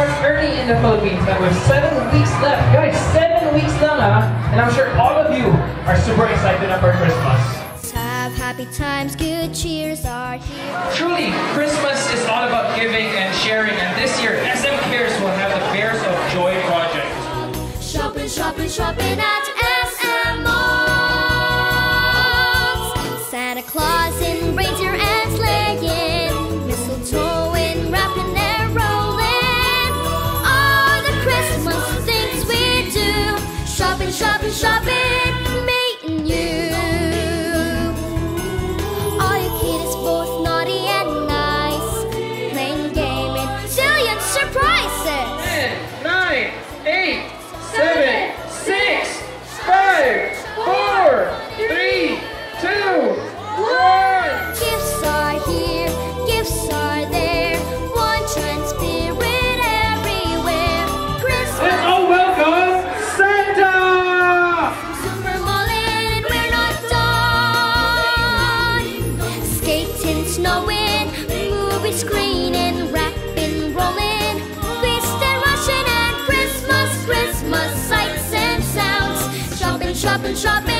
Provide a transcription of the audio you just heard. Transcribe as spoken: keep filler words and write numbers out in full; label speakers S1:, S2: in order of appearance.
S1: starts early in the Philippines, but with seven weeks left. Guys, seven weeks lang ah. And I'm sure all of you are super excited for Christmas.
S2: Have happy times, good cheers are here.
S1: Truly, Christmas is all about giving and sharing, and this year, S M Cares will have the Bears of Joy project.
S2: Shopping, shopping, shopping at S M Malls. Santa Claus and reindeer and sleighing, mistletoe and wrapping and rolling. All the Christmas things we do. Shopping, shopping, shopping, meeting you. All your kids both naughty and nice, playing game and zillion surprises.
S1: ten, nine, eight, seven, six, five, four, three, two, one.
S2: Gifts are here, gifts are there, one giant spirit everywhere. Christmas.
S1: Let's all welcome Santa!
S2: Super Mullen, we're not done. Skating, snowing, movie screening, rapping, rolling, feast and rushing, and Christmas, Christmas sights and sounds. Shopping, shopping, shopping.